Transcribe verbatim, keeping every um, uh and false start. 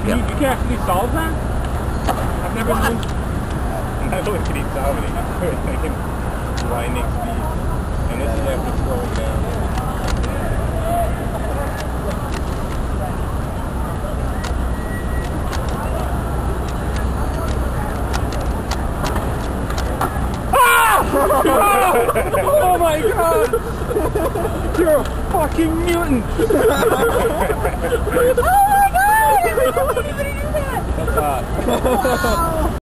Yeah. You, you can actually solve that? I've never known. I know it can solve it. I was thinking y next to you. And this is after slowing down. Oh my god! You're a fucking mutant! Oh my god! I can't believe you did that! That's hot.